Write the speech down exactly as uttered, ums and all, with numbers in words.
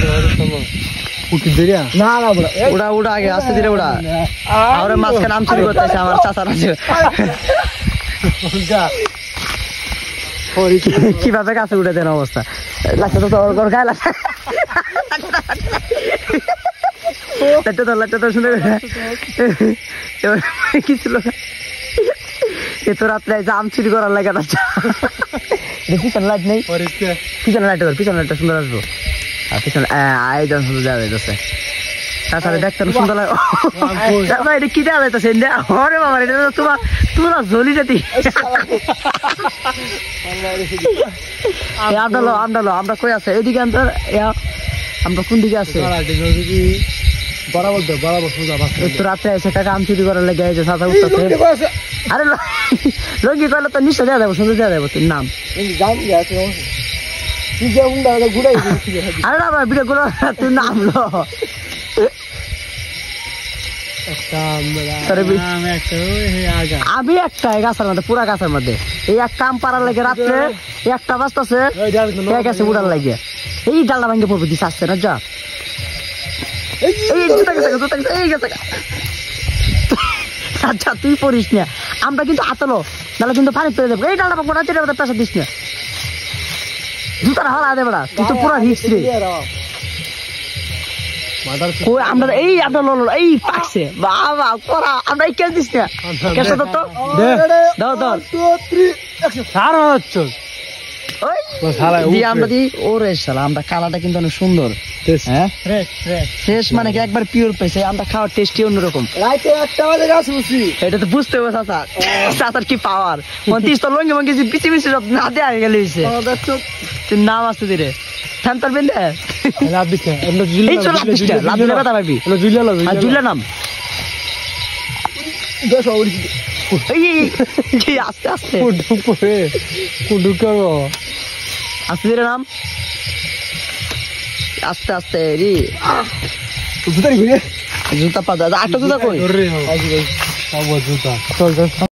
না না উড়া উড়া আগে আস্তে ধীরে উড়া আর মাছকে নাম চুরি করতেছে আমার চাচা আছে কিভাবে কাছে উঠে দেন অবস্থা লাগছে তো তোর গায়ে লাগছে লাইটটা তো লাইটটা তো সুন্দর এবার কি ছিল এ তো রাত্রে জাম চুরি করার লাগে পিছনে লাইট নেই পিছনে লাইট পিছনে লাইটটা সুন্দর আসবো আর পিছনে আই জন সুন্দর যাওয়া যাইতেছে তাছাড়া দেখতে সুন্দর লাগে এটা কি দেওয়া যাইতেছে আরে বাবা এটা তোমার তোমরা জলি যেতি আমদালো আমদালো আমরা কই আছে এদিকে আমরা কোন দিকে আছে বরাবর বরাবর একটু রাত্রে এসে টাকা আম চুরি করার লেগে এই যে সাদা উঠতেছে আরে লঙ্গি করলে তো নিশ্চয় দেওয়া যাবো সুন্দর দেওয়া যাবো তোর নাম আরে না ভিডিও গুলো তুই নাম লো আমি একটা গাছের মধ্যে পুরা গাছের মধ্যে এই এক কাম পারার লাগে রাত্রে একটা বাজতেছে গেছে উড়ার লাগে এই ডালটা ভাঙ্গে পড়বে দিস আসছে না যা এই জুতা গেছে জুতা গেছে এই গেছে আচ্ছা তুই পড়িস না আমরা কিন্তু হাতলো নাহলে কিন্তু পানি পেয়ে দেবো এই ডালটা ভাঙবো না তুই পেশা দিস না জুতাটা হলা দেবে না তুই তো পুরা রিক্স রে আমরা এই আপনার লোল এই পাকছে বাবা করা আমরা এই কেস দিস না কেসটা তো দাও দাও সারা হচ্ছে আমরা দিই ওরে শালা আমরা কালাটা কিন্তু অনেক সুন্দর হ্যাঁ ফ্রেশ মানে কি একবার পিওর পাইছে আমরা খাওয়ার টেস্টি অন্যরকম এটা তো বুঝতে হবে চাচা চাচার কি পাওয়ার মন্ত্রিস তো লঙ্গি মঙ্গি পিছি পিছি সব না দেওয়া গেলে তুই নাম আসতে দিরে থামতার বেন্দে লাভ দিচ্ছে এই চল লাভ দিচ্ছে লাভ দিলে কথা ভাবি জুলিয়া নাম এই আস্তে আস্তে আস্তে ধীরে নাম আস্তে আস্তে রে জুতা পা আটটা জুতা কই জুতা